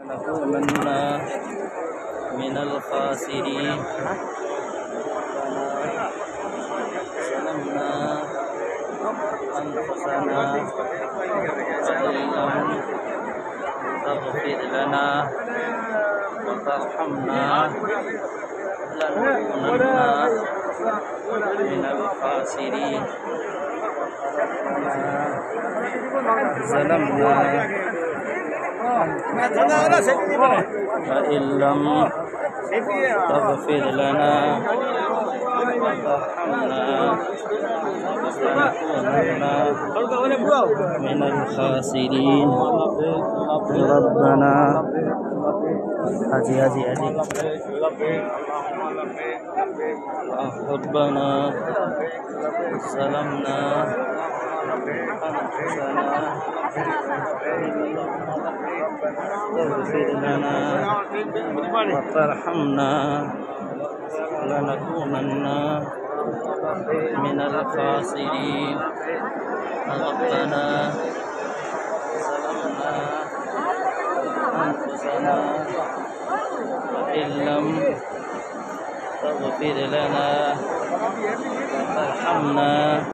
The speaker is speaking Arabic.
لنكونن من الخاسرين. ظلمنا أنفسنا وإن لم تغفر لنا وترحمنا لنكونن من الخاسرين. ظلمنا وإن لم تغفر لنا وترحمنا لنكونن من الخاسرين. ربنا ربنا ظلمنا أنفسنا واغفر لنا وترحمنا لنكونن من الخاسرين. ربنا ظلمنا أنفسنا وإن لم تغفر لنا وترحمنا